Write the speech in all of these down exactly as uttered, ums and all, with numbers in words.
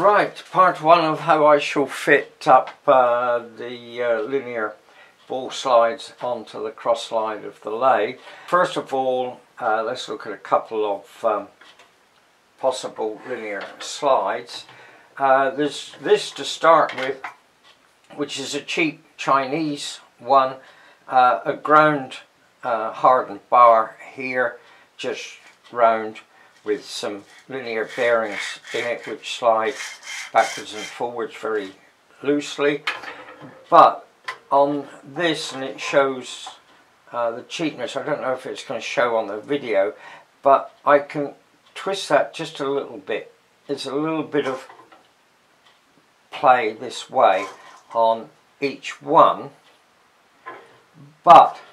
Right, part one of how I shall fit up uh, the uh, linear ball slides onto the cross slide of the lathe. First of all, uh, let's look at a couple of um, possible linear slides. Uh, there's this to start with, which is a cheap Chinese one, uh, a ground uh, hardened bar here, just round, with some linear bearings in it which slide backwards and forwards very loosely. But on this, and it shows uh, the cheapness, I don't know if it's going to show on the video, but I can twist that just a little bit. There's a little bit of play this way on each one, but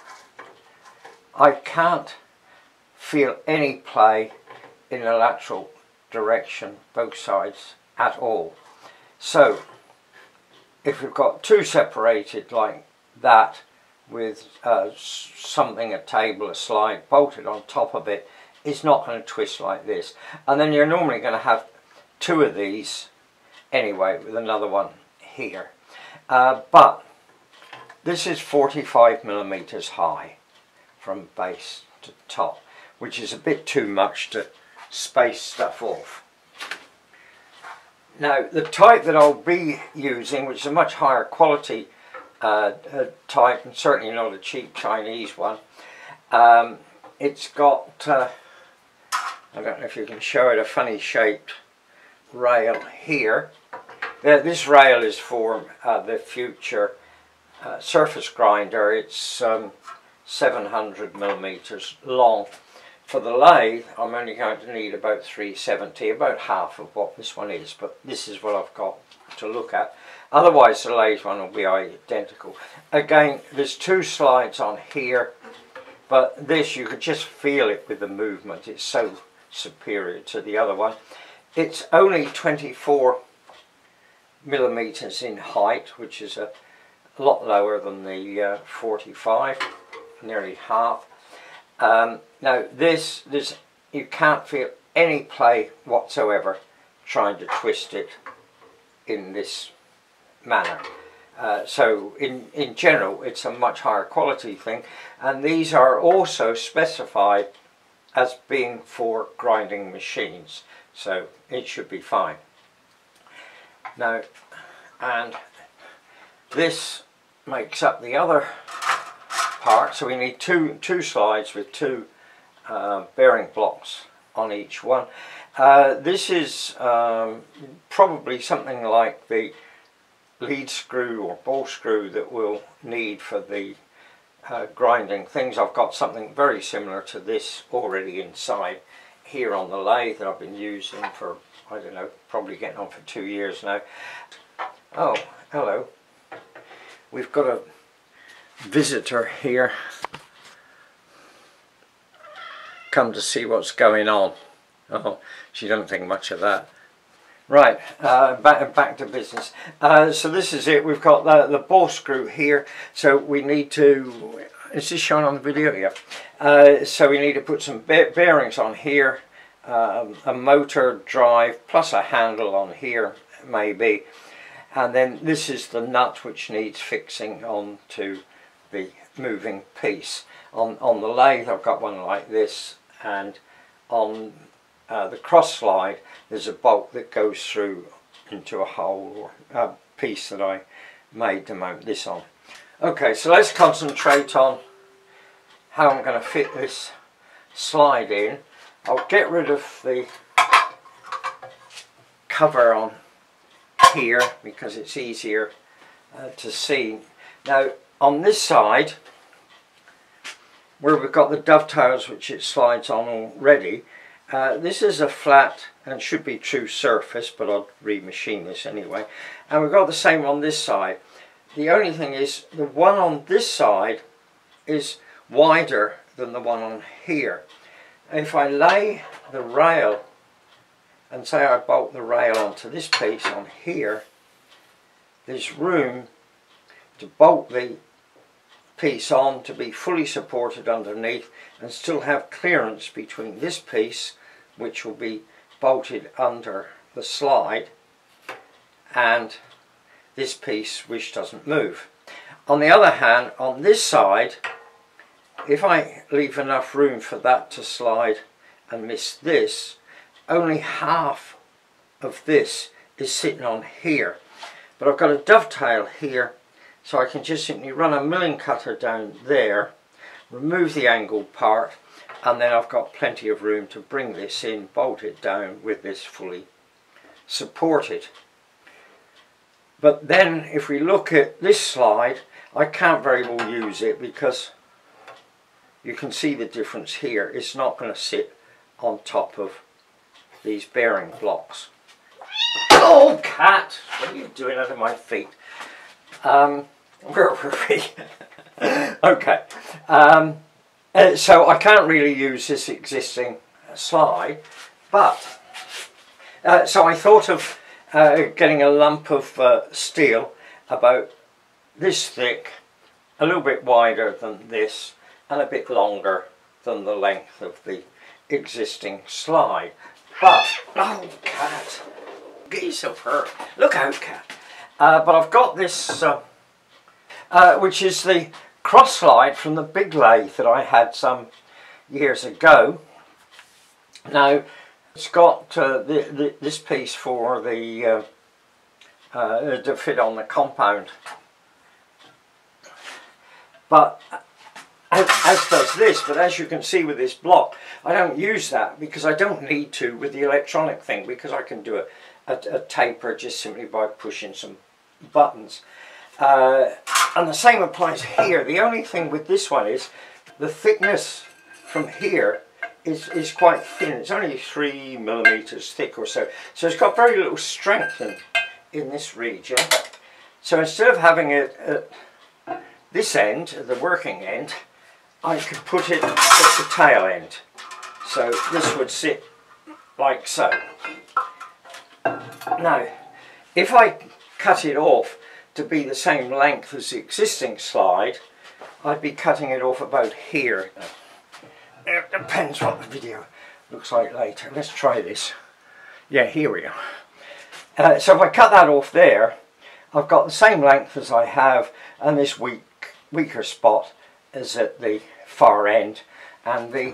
I can't feel any play in the lateral direction, both sides, at all. So if we've got two separated like that with uh, something, a table, a slide bolted on top of it, it's not going to twist like this. And then you're normally going to have two of these anyway, with another one here. Uh, but this is forty-five millimeters high from base to top, which is a bit too much to space stuff off. Now the type that I'll be using, which is a much higher quality uh, uh, type, and certainly not a cheap Chinese one, um, it's got, uh, I don't know if you can show it, a funny shaped rail here. Uh, this rail is for uh, the future uh, surface grinder. It's um, seven hundred millimeters long. For the lathe, I'm only going to need about three seventy, about half of what this one is, but this is what I've got to look at. Otherwise the lathe one will be identical. Again, there's two slides on here, but this, you could just feel it with the movement. It's so superior to the other one. It's only twenty-four millimeters in height, which is a lot lower than the uh, forty-five, nearly half. Um, now this, this, you can't feel any play whatsoever trying to twist it in this manner. Uh, so in, in general it's a much higher quality thing, and these are also specified as being for grinding machines, so it should be fine. Now, and this makes up the other part, so we need two two slides with two uh, bearing blocks on each one. Uh, this is um, probably something like the lead screw or ball screw that we'll need for the uh, grinding things. I've got something very similar to this already inside here on the lathe that I've been using for, I don't know, probably getting on for two years now. Oh, hello. We've got a visitor here, come to see what's going on. Oh, she doesn't think much of that. Right, uh, back, back to business. Uh, so this is it. We've got the, the ball screw here, so we need to, is this shown on the video? Yeah. Uh, so we need to put some be bearings on here, um, a motor drive plus a handle on here maybe, and then this is the nut which needs fixing onto the moving piece. On, on the lathe I've got one like this, and on uh, the cross slide there's a bolt that goes through into a hole or a piece that I made to mount this on. Okay, so let's concentrate on how I'm going to fit this slide in. I'll get rid of the cover on here because it's easier uh, to see. Now on this side, where we've got the dovetails which it slides on already, uh, this is a flat and should be true surface, but I'll remachine this anyway. And we've got the same on this side. The only thing is, the one on this side is wider than the one on here. If I lay the rail, and say I bolt the rail onto this piece on here, there's room to bolt the piece on to be fully supported underneath and still have clearance between this piece, which will be bolted under the slide, and this piece which doesn't move. On the other hand, on this side, if I leave enough room for that to slide and miss this, only half of this is sitting on here. But I've got a dovetail here, so I can just simply run a milling cutter down there, remove the angled part, and then I've got plenty of room to bring this in, bolt it down with this fully supported. But then if we look at this slide, I can't very well use it because you can see the difference here. It's not going to sit on top of these bearing blocks. Oh, cat! What are you doing under my feet? Um, where were we? Okay. Um, uh, so I can't really use this existing slide, but uh, so I thought of uh, getting a lump of uh, steel about this thick, a little bit wider than this, and a bit longer than the length of the existing slide. But, oh cat, get yourself hurt. Look out, cat. Uh, but I've got this, uh, uh, which is the cross slide from the big lathe that I had some years ago. Now, it's got uh, the, the, this piece for the uh, uh, to fit on the compound. But as, as does this, but as you can see with this block, I don't use that because I don't need to with the electronic thing, because I can do a, a, a taper just simply by pushing some buttons. Uh, and the same applies here. The only thing with this one is the thickness from here is, is quite thin. It's only three millimeters thick or so. So it's got very little strength in, in this region. So instead of having it at this end, the working end, I could put it at the tail end. So this would sit like so. Now, if I cut it off to be the same length as the existing slide, I'd be cutting it off about here. It depends what the video looks like later. Let's try this. Yeah, here we are. Uh, so if I cut that off there, I've got the same length as I have, and this weak, weaker spot is at the far end, and the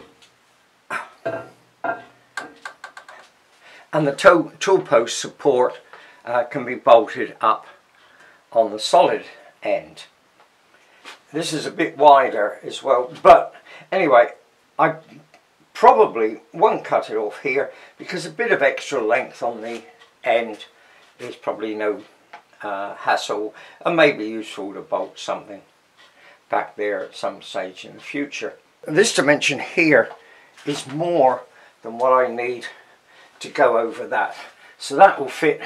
and the toe, tool post support uh, can be bolted up on the solid end. This is a bit wider as well, but anyway, I probably won't cut it off here because a bit of extra length on the end is probably no uh, hassle, and may be useful to bolt something back there at some stage in the future. This dimension here is more than what I need to go over that, so that will fit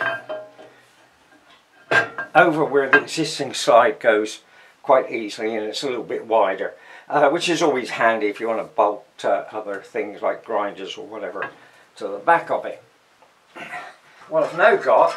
over where the existing slide goes quite easily, and it's a little bit wider, uh, which is always handy if you want to bolt uh, other things like grinders or whatever to the back of it. What I've now got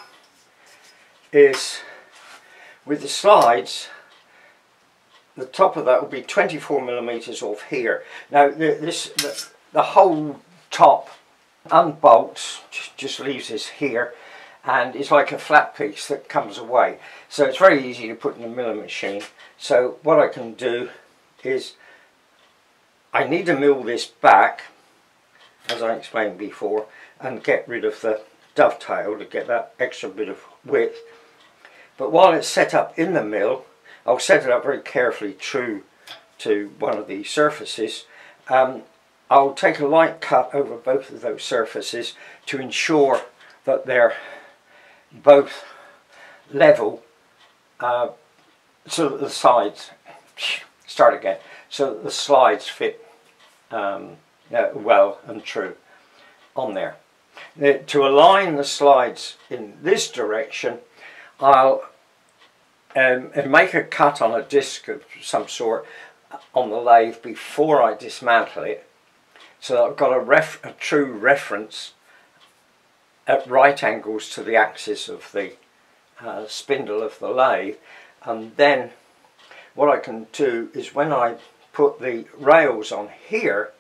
is, with the slides, the top of that will be twenty-four millimeters off here. Now the, this the, the whole top unbolts, just leaves this here, and it's like a flat piece that comes away. So it's very easy to put in the milling machine. So what I can do is, I need to mill this back, as I explained before, and get rid of the dovetail to get that extra bit of width. But while it's set up in the mill, I'll set it up very carefully true to one of these surfaces. Um, I'll take a light cut over both of those surfaces to ensure that they're both level, uh, so that the sides, start again, so that the slides fit um, uh, well and true on there. Now, to align the slides in this direction, I'll um, make a cut on a disc of some sort on the lathe before I dismantle it, so that I've got a, ref a true reference at right angles to the axis of the uh, spindle of the lathe. And then what I can do is, when I put the rails on here,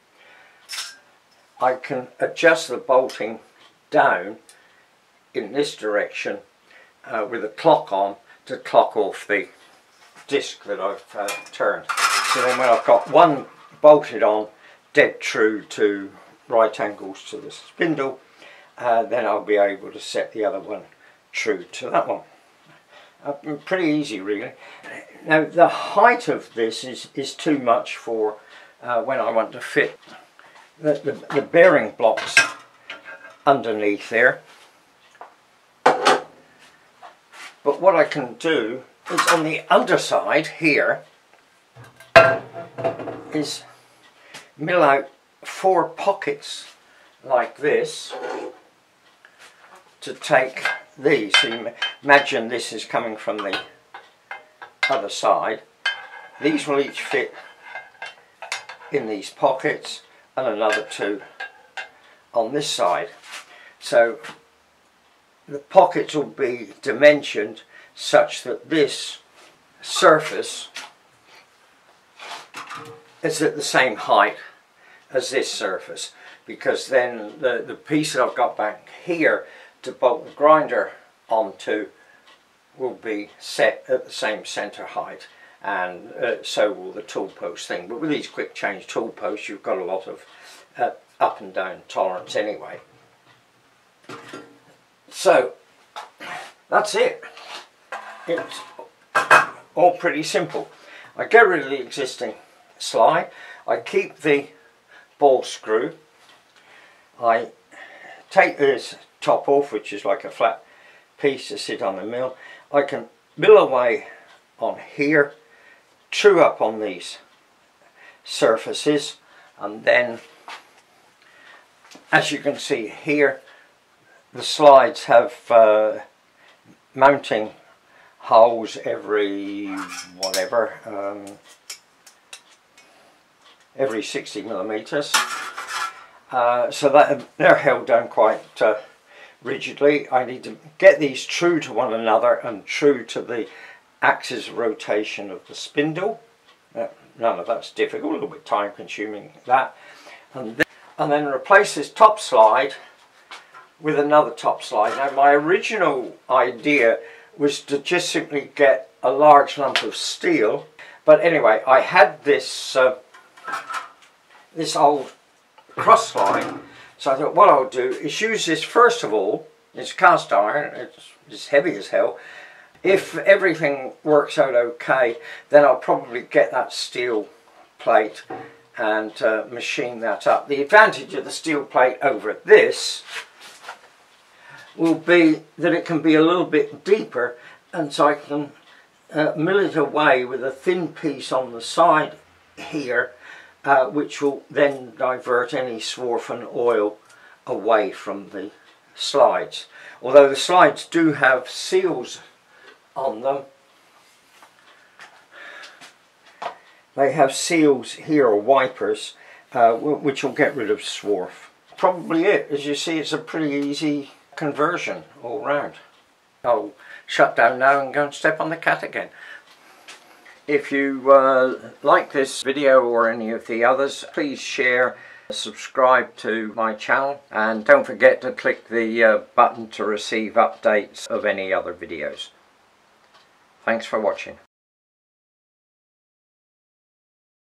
I can adjust the bolting down in this direction uh, with a clock on to clock off the disc that I've uh, turned. So then when I've got one bolted on dead true to right angles to the spindle, uh, then I'll be able to set the other one true to that one. Uh, pretty easy really. Now the height of this is, is too much for uh, when I want to fit the, the, the bearing blocks underneath there. But what I can do is on the underside here is mill out four pockets like this to take these. So you imagine this is coming from the other side. These will each fit in these pockets and another two on this side. So the pockets will be dimensioned such that this surface is at the same height as this surface, because then the, the piece that I've got back here to bolt the grinder onto will be set at the same centre height, and uh, so will the tool post thing. But with these quick change tool posts you've got a lot of uh, up and down tolerance anyway. So that's it. It's all pretty simple. I get rid of the existing slide, I keep the ball screw, I take this top off, which is like a flat piece to sit on the mill. I can mill away on here, true up on these surfaces, and then as you can see here the slides have uh, mounting holes every whatever um, every sixty millimeters, uh, so that they're held down quite uh, rigidly. I need to get these true to one another and true to the axis of rotation of the spindle. Uh, none of that's difficult, a little bit time consuming that, and then, and then replace this top slide with another top slide. Now my original idea was to just simply get a large lump of steel, but anyway I had this uh, this old cross slide, so I thought what I'll do is use this first of all. It's cast iron, it's, it's heavy as hell. If everything works out okay, then I'll probably get that steel plate and uh, machine that up. The advantage of the steel plate over this will be that it can be a little bit deeper, and so I can uh, mill it away with a thin piece on the side here, uh, which will then divert any swarf and oil away from the slides. Although the slides do have seals on them, they have seals here, or wipers, uh, which will get rid of swarf. Probably it. As you see, it's a pretty easy conversion all round. I'll shut down now and go and step on the cat again. If you uh, like this video or any of the others, please share, subscribe to my channel, and don't forget to click the uh, button to receive updates of any other videos. Thanks for watching.